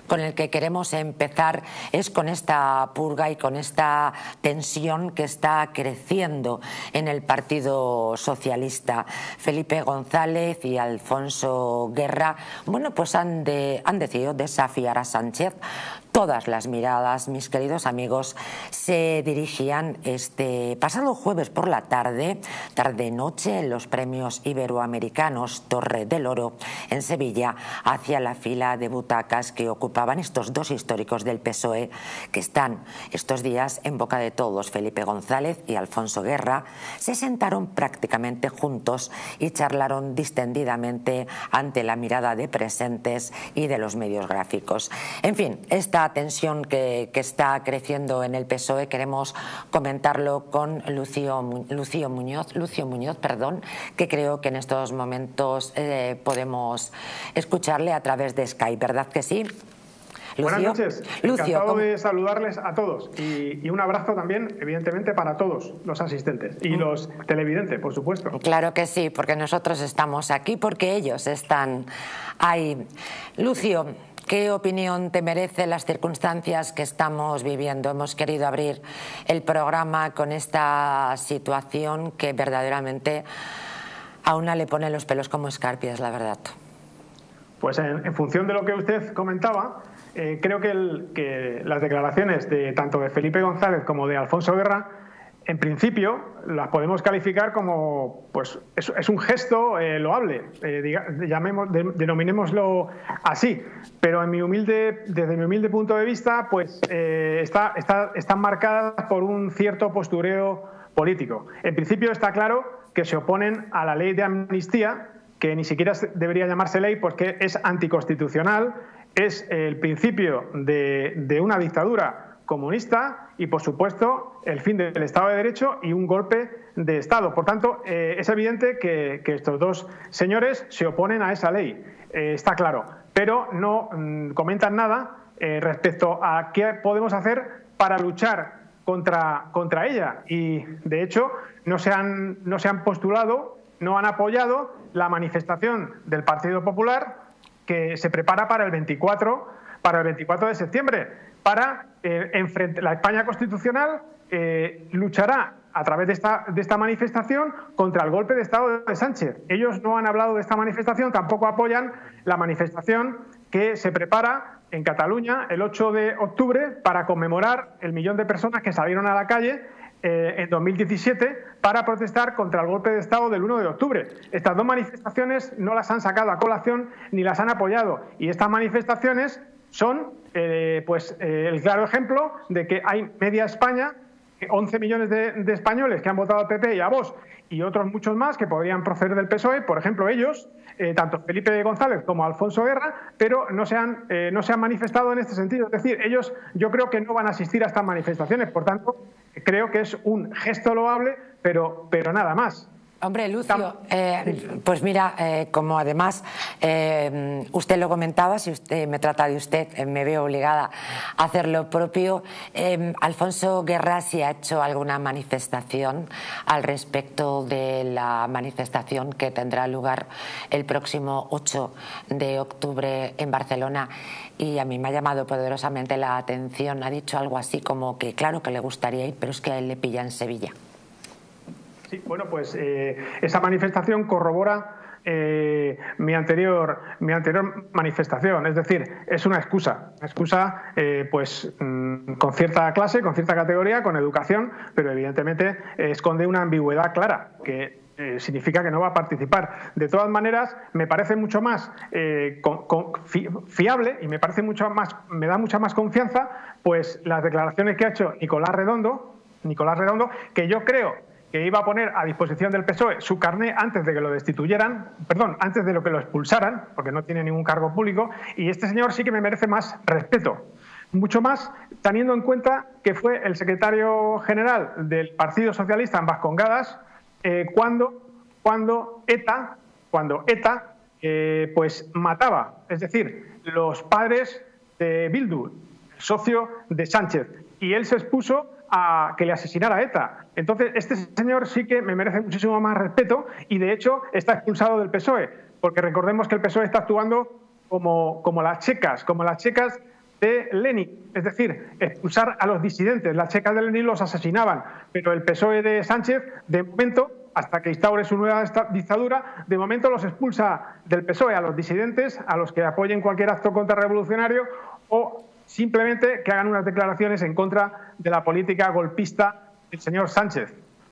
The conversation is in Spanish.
con el que queremos empezar es con esta purga y con esta tensión que está creciendo en el Partido Socialista. Felipe González y Alfonso Guerra, bueno, pues han decidido desafiar a Sánchez. Todas las miradas, mis queridos amigos, se dirigían este pasado jueves por la tarde-noche, en los premios iberoamericanos Torre del Oro en Sevilla, hacia la fila de butacas que ocupaban estos dos históricos del PSOE que están estos días en boca de todos. Felipe González y Alfonso Guerra se sentaron prácticamente juntos y charlaron distendidamente ante la mirada de presentes y de los medios gráficos. En fin, esta tensión que está creciendo en el PSOE queremos comentarlo con Lucio Muñoz, que creo que en estos momentos podemos escucharle a través de Skype, ¿verdad que sí? Lucio. Buenas noches, encantado de saludarles a todos y un abrazo también, evidentemente, para todos los asistentes y los televidentes, por supuesto. Claro que sí, porque nosotros estamos aquí porque ellos están ahí. Lucio, ¿qué opinión te merecen las circunstancias que estamos viviendo? Hemos querido abrir el programa con esta situación que verdaderamente a una le pone los pelos como escarpias, la verdad. Pues en función de lo que usted comentaba, creo que las declaraciones de tanto de Felipe González como de Alfonso Guerra, en principio las podemos calificar como, pues es un gesto loable, denominémoslo así, pero desde mi humilde punto de vista, pues están marcadas por un cierto postureo político. En principio está claro que se oponen a la ley de amnistía, que ni siquiera debería llamarse ley porque es anticonstitucional, es el principio de una dictadura comunista y, por supuesto, el fin del Estado de Derecho y un golpe de Estado. Por tanto, es evidente que estos dos señores se oponen a esa ley, está claro, pero no comentan nada respecto a qué podemos hacer para luchar contra ella. Y, de hecho, no se han postulado, no han apoyado la manifestación del Partido Popular que se prepara para el 24 de septiembre, para la España constitucional luchará a través de esta manifestación contra el golpe de Estado de Sánchez. Ellos no han hablado de esta manifestación, tampoco apoyan la manifestación que se prepara en Cataluña el 8 de octubre para conmemorar el 1.000.000 de personas que salieron a la calle en 2017 para protestar contra el golpe de Estado del 1 de octubre. Estas dos manifestaciones no las han sacado a colación ni las han apoyado, y estas manifestaciones son el claro ejemplo de que hay media España, 11 millones de españoles que han votado al PP y a Vox, y otros muchos más que podrían proceder del PSOE, por ejemplo ellos, tanto Felipe González como Alfonso Guerra, pero no se han manifestado en este sentido. Es decir, ellos yo creo que no van a asistir a estas manifestaciones, por tanto, creo que es un gesto loable, pero nada más. Hombre, Lucio, pues mira, como además usted lo comentaba, si usted me trata de usted, me veo obligada a hacer lo propio. Alfonso Guerra, si ha hecho alguna manifestación al respecto de la manifestación que tendrá lugar el próximo 8 de octubre en Barcelona, y a mí me ha llamado poderosamente la atención. Ha dicho algo así como que claro que le gustaría ir, pero es que a él le pilla en Sevilla. Sí, bueno, pues esa manifestación corrobora mi anterior manifestación, es decir, es una excusa con cierta clase, con cierta categoría, con educación, pero evidentemente esconde una ambigüedad clara que significa que no va a participar. De todas maneras, me parece mucho más fiable y me da mucha más confianza pues las declaraciones que ha hecho Nicolás Redondo, que yo creo que iba a poner a disposición del PSOE su carné antes de que lo destituyeran, antes de que lo expulsaran, porque no tiene ningún cargo público, y este señor sí que me merece más respeto, mucho más teniendo en cuenta que fue el secretario general del Partido Socialista en Vascongadas cuando ETA pues mataba, es decir, los padres de Bildu, socio de Sánchez, y él se expuso a que le asesinara ETA. Entonces, este señor sí que me merece muchísimo más respeto y, de hecho, está expulsado del PSOE, porque recordemos que el PSOE está actuando como las checas de Lenin, es decir, expulsar a los disidentes. Las checas de Lenin los asesinaban, pero el PSOE de Sánchez, de momento, hasta que instaure su nueva dictadura, de momento los expulsa del PSOE a los disidentes, a los que apoyen cualquier acto contrarrevolucionario o simplemente que hagan unas declaraciones en contra de la política golpista del señor Sánchez.